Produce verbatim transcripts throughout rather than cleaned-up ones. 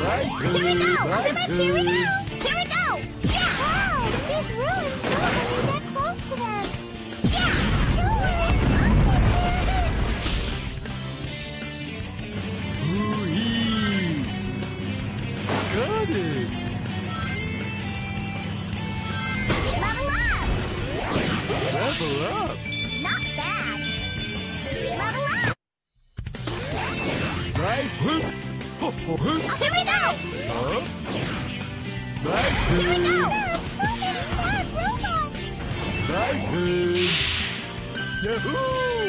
Here we go! Ultimate, here we go! Here we go! Yeah! Wow! These ruins move when you get close to them! Yeah! Don't worry, I'll take care of it! Got it! Level up! Level up! Not bad! Level up! Right hook! Ho, ho, hook! Oh, here we go! Huh? Right Here we hook! go! Moving fast robots! Right hook! Yahoo!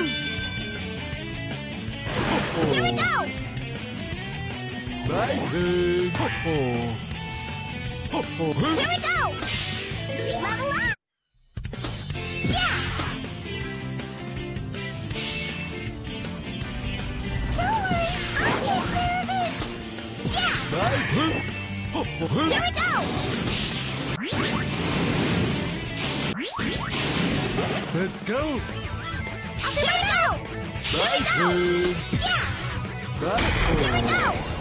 Ho, ho. Here we go! Right hook! Ho, ho. Ho, ho, hook! Here we go! Level up! Yeah! Don't worry, I'll take care of it! Yeah! Right hook! Ho, ho, hook! Here we go! Let's go! Here we go! Right hook! Yeah! Right Here we hook! go!